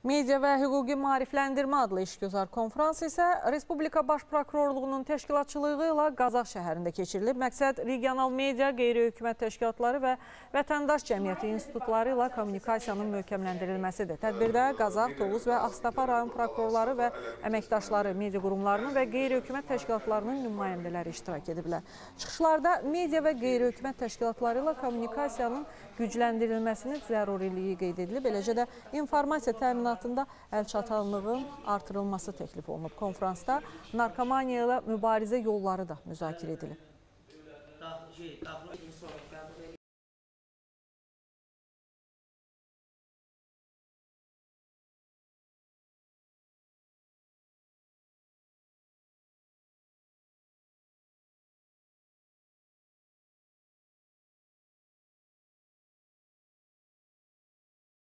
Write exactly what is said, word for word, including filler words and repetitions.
Media və hüquqi maarifləndirmə adlı işgüzar konfrans isə Respublika Baş Prokurorluğunun təşkilatçılığı ilə Qazax şəhərində keçirilib. Məqsəd regional media, qeyri-hökumət təşkilatları və vətəndaş cəmiyyəti institutları ilə kommunikasiyanın möhkəmləndirilməsidir. Tədbirdə Qazax, Tovuz və Ağstafa rayon prokurorları və əməkdaşları, media qurumlarının və qeyri-hökumət təşkilatlarının nümayəndələri iştirak ediblər. Çıxışlarda media və qeyri-hökumət təşkilatları ilə kommunikasiyanın gücləndirilməsinin zəruriliyi qeyd edilib. Eləcə də informasiya təminatında əlçatanlığın artırılması təklif olunub. Konfransda narkomaniya ilə mübarizə yolları da müzakirə edilib.